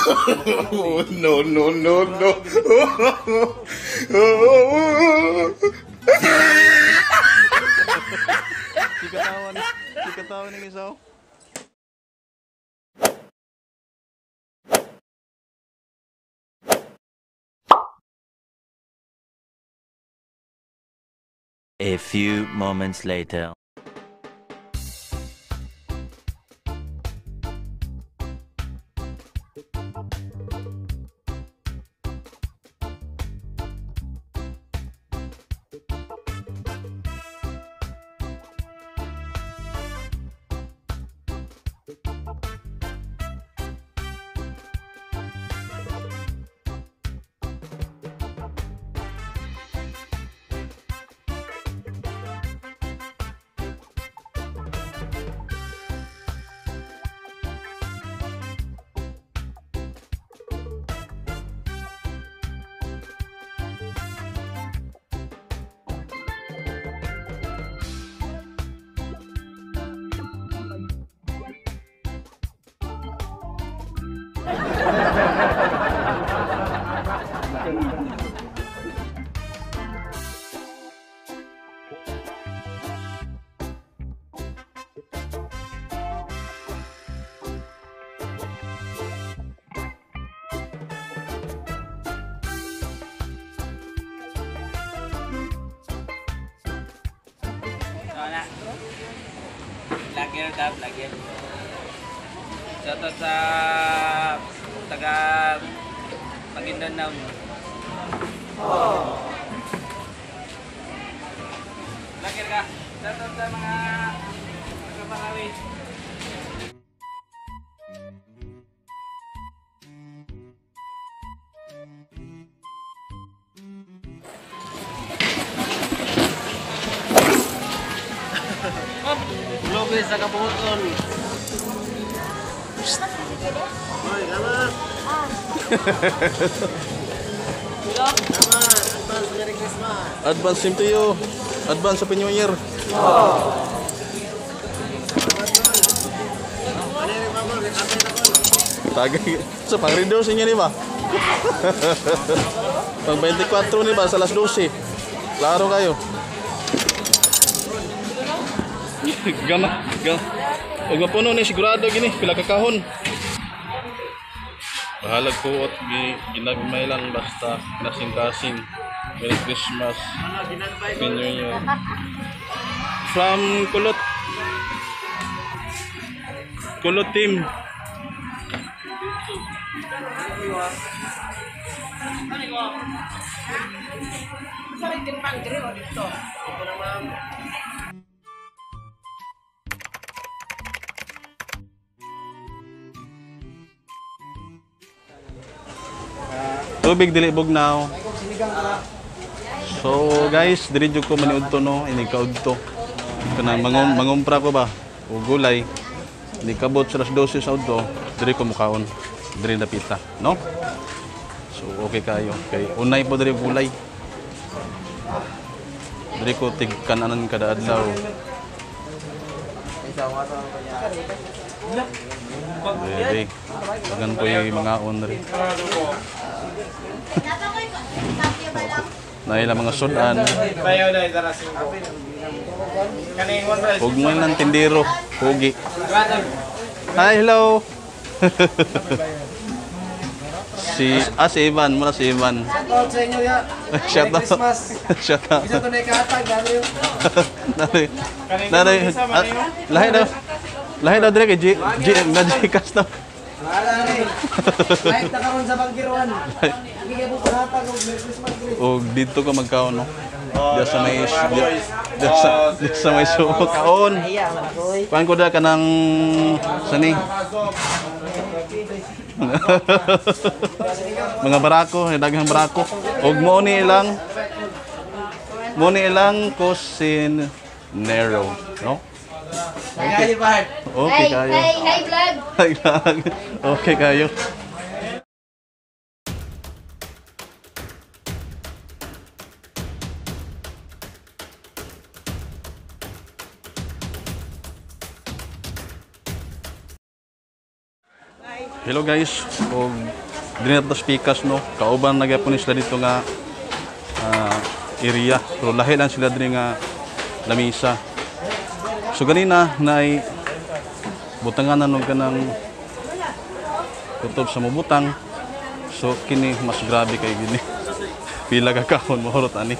No, no, no, no. Sikatawa ng isaw. A few moments later. Lagi. Shoutout sa taga Maguindanao. Lagi ka. Shoutout sa mga taga Palawi. Lobis sa kabuton. Hoy, gamat. Gamat, advance Merry Christmas. Advance same to you. Advance Happy New Year. Tagay. So, pang-reduce niya ni ba? Pang 24 ni ba sa alas 12. Klaro kayo. Gama. Huwag mapuno ni sigurado gini, pila kakahon. Bahalag ko at ginagmay lang basta kasing-kasing. Merry Christmas. Happy New Year. From Kulot team. Tubig dili bugnaw. So guys, diri jud ko maniudto no, ini kaudto. Kanang mangumpra ko ba o gulay. Ni kabot sa 12 sa udto, diri ko mukaon. Diri dapita, no? So okay kayo. Kay unay po diri gulay. Diri ko tigkananan kada adlaw. Diri. Dagan po yung mga onre. Naila mga sudan. Huwag mo lang tindero. Hugi. Hi, hello. si Ivan. Muna si Ivan. Shoutout sa inyo ya. Shout out. Shout out. Isa to na ikatag. Lahi daw dire kay Gcash daw. Wala ni. Kahit na karon sa Bangkiruan. Bigay mo panatag og Merry Christmas tree. Og dito ka magkaon no. Diya sa may suko kaon. Kuan ko da kanang sani. Mga barako, daghang barako. Og mo ni ilang kusinero, no? Okay. Okay kayo. Hi vlog. Hi vlog. Okay kayo. hello guys. Og dili na to speakers no. Kauban na gyapon sila dito nga area. Pero lahi lang sila diri nga lamisa. So ganina naay butangan na kanang kutob sa mubutang. So kini mas grabe kay gini. Pila ka kahon mahurot ani.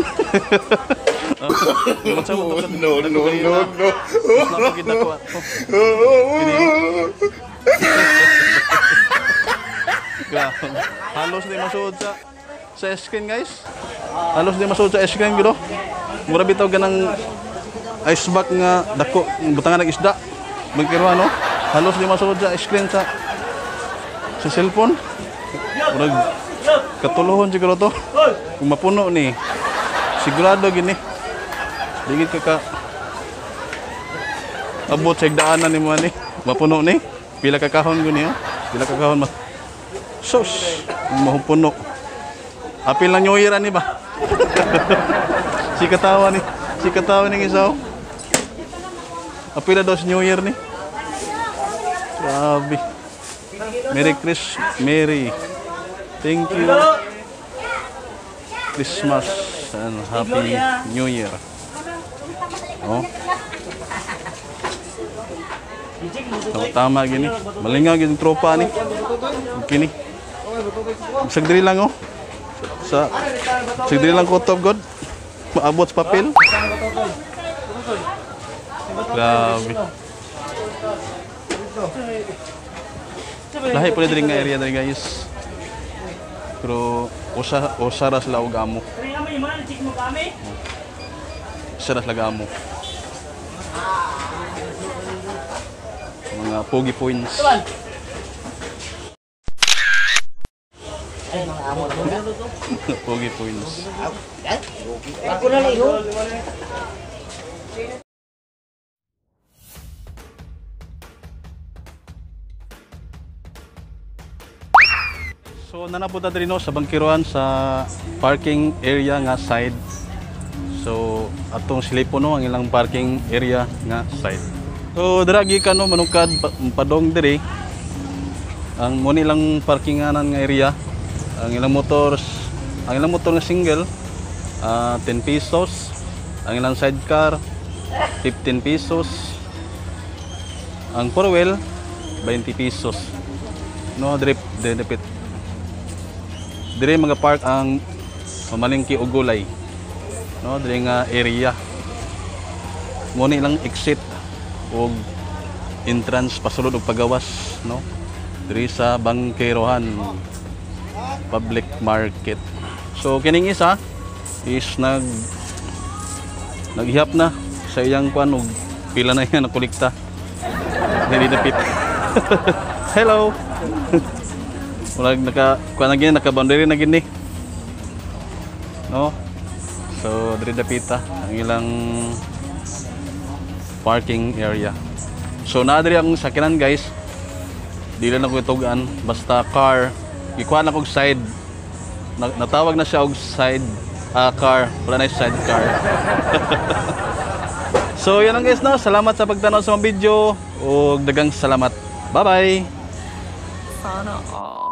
No. Nakakita ko. Kahon. Halos di masuod sa screen guys. Halos di masuod sa screen gito. Mura bitaw ganang ice bag nga dako butangan ng isda. Magkiro ano? Halos di masuod sa screen sa cellphone. Murag katuluhon siguro to. Kung mapuno ni sigurado gini. Digit ka abot sa daanan ni mo ni. Mapuno ni. Pila ka kahon guni oh. Pila ka kahon mas. Sus, mahupuno. Apil na New Year ani ba? Si katawa ni isaw. Apil na daw si New Year ni. Grabe. Merry. Thank you. Christmas and Happy New Year. Oh. Tama gini. Malingaw gini tropa ni. Kini. Sagdiri lang oh. Sagdiri lang kutob god. Maabot sa papel. Grabe. Lahi pala diri nga area diri guys. Pero usaras la og amo. Usaras la amo. Mga pogi points. Pogi points. Ako na lang yun. So nanapunta diri no sa bangkiruan sa parking area nga side. So atong silipo no ang ilang parking area nga side. So dragi ka no manukad padong diri. Ang muni lang parkinganan nga area. Ang ilang motor nga single 10 pesos. Ang ilang sidecar 15 pesos. Ang four wheel 20 pesos. No drip depit. Dire mga park ang mamalingki og gulay. No, dire nga area. Muni lang exit og entrance pasulod og pagawas, no. Dire sa Bangkirohan Public Market. So kining isa is naghihap na sa iyang kuan og pila na yan nakolekta. Dili dapit. Hello. Murag kuan lagi naka-boundary na gini. No? So diri dapita ang ilang parking area. So naa diri ang sakyanan guys. Dili na ko itugan basta car. Gikuha na kog side. Natawag na siya og side car, wala na side car. So yan lang guys no. Salamat sa pagtanaw sa mga video ug daghang salamat. Bye-bye. Sana all.